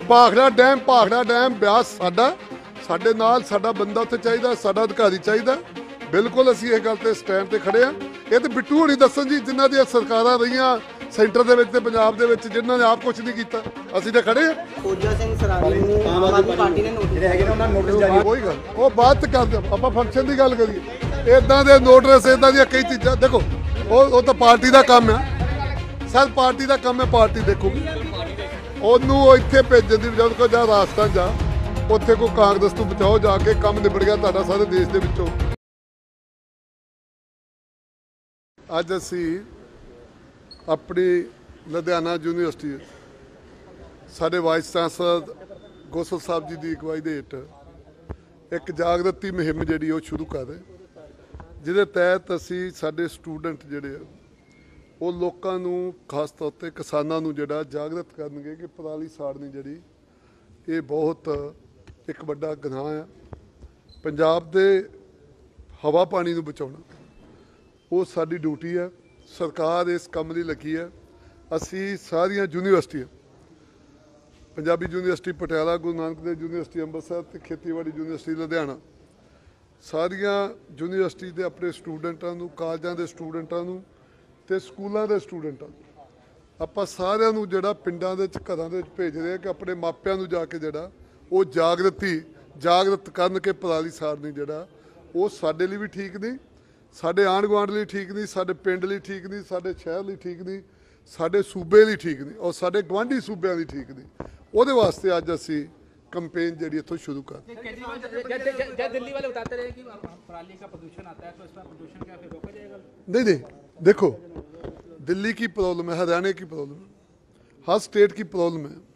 Bhakra dam Beas साडा साडे नाल साडा बंदा उत्थे चाहिदा, साडा अधिकारी चाहिदा। बिल्कुल असीं इस गल ते स्टैंड ते खड़े हाँ। ये तो बिट्टू होनी दस्सन जी जिन्हां दी सरकारां रहियां सेंटर दे विच ते पंजाब दे विच जिन्हां ने आप कुछ नहीं कीता। असीं ते खड़े हाँ। फौजा सिंह सराणी नूं आम आदमी पार्टी ने नोटिस जिहड़े हैगे ने उन्हां नोटिस जारी कोई गल वो बात ते करदे आपां फंक्शन दी गल करिए। इदां दे नोटिस इदां दी कई चीज़ां देखो वो तो पार्टी दा काम है सर, पार्टी दा काम है, पार्टी देखूगी ਉਹਨੂੰ ਇੱਥੇ ਭੇਜਣ ਦੀ ਬਜਾਏ ਕੋਈ ਜਾ ਰਾਜਸਥਾਨ ਜਾ ਉੱਥੇ ਕੋਈ ਕਾਂਗਰਸ ਤੋਂ ਬਚਾਓ ਜਾ ਕੇ ਕੰਮ ਨਿਬੜ ਗਿਆ ਤੁਹਾਡਾ ਸਾਰੇ ਦੇਸ਼ ਦੇ ਵਿੱਚੋਂ। ਅੱਜ ਅਸੀਂ ਆਪਣੀ ਲੁਧਿਆਣਾ ਯੂਨੀਵਰਸਿਟੀ ਸਾਡੇ ਵਾਈਸ ਚਾਂਸਲਰ ਗੋਸਲ ਸਾਹਿਬ ਜੀ ਦੀ ਅਗਵਾਈ ਦੇ ਹੇਠ ਇੱਕ ਜਾਗਰਤੀ ਮੁਹਿੰਮ ਜਿਹੜੀ ਉਹ ਸ਼ੁਰੂ ਕਰ ਰਹੇ, ਜਿਹਦੇ ਤਹਿਤ ਅਸੀਂ ਸਾਡੇ ਸਟੂਡੈਂਟ ਜਿਹੜੇ ਆ ਉਹ ਲੋਕਾਂ ਨੂੰ ਖਾਸ ਤੌਰ 'ਤੇ ਕਿਸਾਨਾਂ ਨੂੰ ਜਿਹੜਾ ਜਾਗਰਤ ਕਰਨਗੇ ਕਿ ਪਰਾਲੀ ਸਾੜਨੀ ਜਿਹੜੀ ਇਹ ਬਹੁਤ ਇੱਕ ਵੱਡਾ ਗੁਨਾਹ ਆ। ਪੰਜਾਬ ਦੇ ਹਵਾ ਪਾਣੀ ਨੂੰ ਬਚਾਉਣਾ ਉਹ ਸਾਡੀ ਡਿਊਟੀ ਹੈ। ਸਰਕਾਰ ਇਸ ਕੰਮ ਲਈ ਲੱਗੀ ਹੈ। ਅਸੀਂ ਸਾਰੀਆਂ ਯੂਨੀਵਰਸਿਟੀਆਂ, ਪੰਜਾਬੀ ਯੂਨੀਵਰਸਿਟੀ ਪਟਿਆਲਾ, ਗੁਰੂ ਨਾਨਕ ਦੇਵ ਯੂਨੀਵਰਸਿਟੀ ਅੰਮ੍ਰਿਤਸਰ ਤੇ ਖੇਤੀਬਾੜੀ ਯੂਨੀਵਰਸਿਟੀ ਲੁਧਿਆਣਾ, ਸਾਰੀਆਂ ਯੂਨੀਵਰਸਿਟੀ ਦੇ ਆਪਣੇ ਸਟੂਡੈਂਟਾਂ ਨੂੰ, ਕਾਲਜਾਂ ਦੇ ਸਟੂਡੈਂਟਾਂ ਨੂੰ ਤੇ ਸਕੂਲਾਂ ਦੇ ਸਟੂਡੈਂਟਾਂ ਨੂੰ ਆਪਾਂ ਸਾਰਿਆਂ ਨੂੰ ਜਿਹੜਾ ਪਿੰਡਾਂ ਦੇ ਵਿੱਚ ਘਰਾਂ ਦੇ ਵਿੱਚ ਭੇਜ ਰਹੇ ਕਿ ਆਪਣੇ ਮਾਪਿਆਂ ਨੂੰ ਜਾ ਕੇ ਜਿਹੜਾ ਉਹ ਜਾਗਰਤ ਕਰਨ ਕਿ ਪਰਾਲੀ ਸਾੜਨੀ ਜਿਹੜਾ ਉਹ ਸਾਡੇ ਲਈ ਵੀ ਠੀਕ ਨਹੀਂ, ਸਾਡੇ ਆਂਢ ਗੁਆਂਢ ਲਈ ਠੀਕ ਨਹੀਂ, ਸਾਡੇ ਪਿੰਡ ਲਈ ਠੀਕ ਨਹੀਂ, ਸਾਡੇ ਸ਼ਹਿਰ ਲਈ ਠੀਕ ਨਹੀਂ, ਸਾਡੇ ਸੂਬੇ ਲਈ ਠੀਕ ਨਹੀਂ ਔਰ ਸਾਡੇ ਗੁਆਂਢੀ ਸੂਬਿਆਂ ਲਈ ਠੀਕ ਨਹੀਂ। ਉਹਦੇ ਵਾਸਤੇ ਅੱਜ ਅਸੀਂ कैंपेन जरिए तो शुरू कर। दिल्ली वाले बताते रहे कि पराली का प्रदूषण आता है तो इसमें प्रदूषण क्या फिर रोका जाएगा? नहीं, देखो दिल्ली की प्रॉब्लम है, हरियाणा की प्रॉब्लम है, हर स्टेट की प्रॉब्लम है,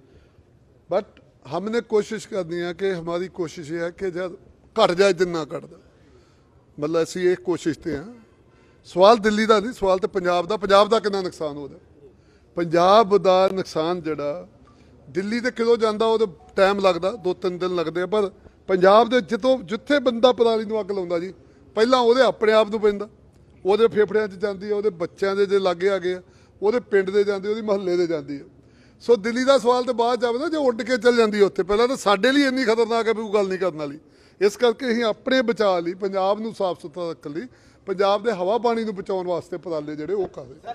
बट हमने कोशिश करनी है कि हमारी कोशिश ये है कि जब घट जाए जिन्ना घटदा, मतलब असी एक कोशिश ते हैं। सवाल दिल्ली का नहीं, सवाल तो पंजाब का कितना नुकसान हो रहा। पंजाब का नुकसान जिहड़ा दिल्ली तो किलो जाता वो टाइम लगता 2-3 दिन लगते हैं, पर पंजाब के जिथे बंदा पराली नूं अग लाउंदा जी पहला वो अपने आप नूं पैंदा, वो फेफड़ियां च जाती है, वो बच्चों के जो लागे आ गए वो पिंड दे जाती, वो महल्ले दे जाती है। सो दिल्ली का सवाल तो बाद च आवेगा जो उड़ के चल जाती है उत्थे, पहला तो साडे लिए इन्नी खतरनाक है भी कोई गल नहीं करने वाली। इस करके असीं अपने बचाव लई पंजाब नूं साफ सुथरा रखण लई पंजाब के हवा पानी नूं बचाउण वास्ते पराले जिहड़े वो कर रहे।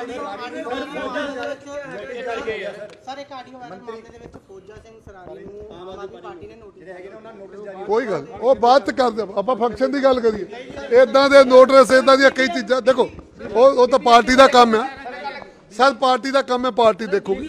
कोई गल वो बात करदे आपां फंक्शन की गल करिए। इदां दे नोटिस इदां दी कई चीज़ां देखो वो तो पार्टी का काम है सर, पार्टी का काम है, पार्टी देखूगी।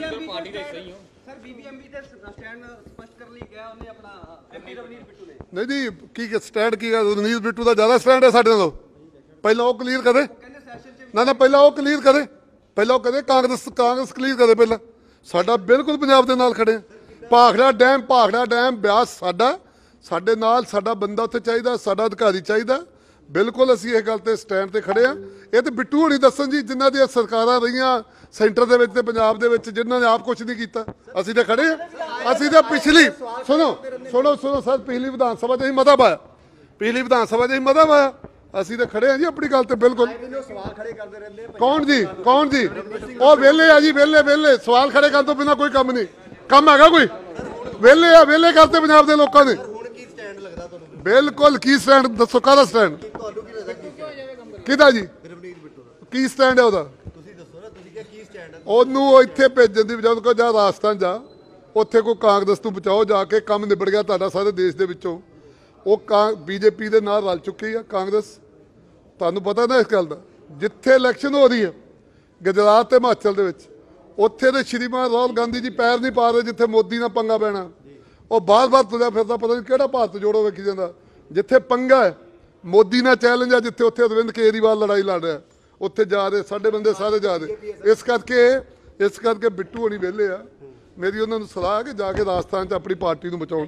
नहीं की स्टैंड की रवनीत बिट्टू का ज़्यादा स्टैंड है साडे नालों। पहला वो क्लीयर करे ना पहला वो क्लीयर करे, पहला वो करे कांग्रेस क्लीयर करे, पहला साडा बिल्कुल पंजाब दे नाल खड़े। भाखड़ा डैम ब्यास साडा साडे नाल साडा बंदा उत्थे चाहिदा, साडा अधिकारी चाहिदा। बिल्कुल असीं इस गल ते स्टैंड ते खड़े हाँ। ये तो बिट्टू होनी दस्सन जी जिन्हां दी सरकारां रहियां सेंटर दे विच ते पंजाब दे विच जिन्हां ने आप कुछ नहीं कीता। असीं ते खड़े हाँ। असीं ते पिछली सुनो सर, पिछली विधान सभा च मता पाया, पिछली विधान सभा च मता पाया, ਅਸੀਂ तो खड़े हैं जी अपनी गल ते बिल्कुल। कौन जी वो वेले आ जी, वेले सवाल खड़े करने तो बिना कोई काम नहीं, काम हैगा कोई? वेले करते पंजाब के लोगों ने बिल्कुल। की स्टैंड दसो, काहदा स्टैंड किहदा जी, की स्टैंड है ਉਹਦਾ? ਉਹਨੂੰ ਇੱਥੇ ਭੇਜਣ ਦੀ ਬਜਾਏ ਕੋਈ ਜਾ ਰਾਜਸਥਾਨ ਜਾ ਉੱਥੇ ਕੋਈ ਕਾਂਗਰਸ ਤੋਂ ਬਚਾਓ ਜਾ ਕੇ ਕੰਮ ਨਿਬੜ ਗਿਆ ਤੁਹਾਡਾ ਸਾਰੇ ਦੇਸ਼ ਦੇ ਵਿੱਚੋਂ। ਉਹ बीजेपी ਦੇ ਨਾਲ ਰਲ ਚੁੱਕੀ ਆ ਕਾਂਗਰਸ, ਤੁਹਾਨੂੰ ਪਤਾ ਨਾ ਇਸ ਗੱਲ ਦਾ। ਜਿੱਥੇ ਇਲੈਕਸ਼ਨ ਹੋ ਰਹੀ ਹੈ ਗੁਜਰਾਤ ਤੇ ਹਿਮਾਚਲ ਦੇ ਵਿੱਚ, ਉੱਥੇ ਦੇ ਸ਼੍ਰੀਮਾਨ ਰਾਹੁਲ ਗਾਂਧੀ ਜੀ ਪੈਰ ਨਹੀਂ ਪਾ ਰਹੇ ਜਿੱਥੇ ਮੋਦੀ ਨਾਲ ਪੰਗਾ ਪੈਣਾ। ਉਹ ਬਾਰ-ਬਾਰ ਤੁਰਿਆ ਫਿਰਦਾ, ਪਤਾ ਨਹੀਂ ਕਿਹੜਾ ਭਾਰਤ ਜੋੜੋ ਵੇਖੀ ਜਾਂਦਾ। ਜਿੱਥੇ ਪੰਗਾ ਹੈ ਮੋਦੀ ਨਾਲ ਚੈਲੰਜ ਆ, ਜਿੱਥੇ ਉੱਥੇ ਅਰਵਿੰਦ ਕੇਜਰੀਵਾਲ ਲੜਾਈ ਲੜ ਰਿਹਾ, ਉੱਥੇ ਜਾ ਰਹੇ ਸਾਡੇ ਬੰਦੇ ਸਾਰੇ ਜਾ ਰਹੇ। ਇਸ ਕਰਕੇ ਬਿੱਟੂ ਹੋਣੀ ਵਿਹਲੇ ਆ। ਮੇਰੀ ਉਹਨਾਂ ਨੂੰ ਸਲਾਹ ਕਿ ਜਾ ਕੇ ਰਾਜਸਥਾਨ 'ਚ ਆਪਣੀ ਪਾਰਟੀ ਨੂੰ ਬਚਾਉਣ।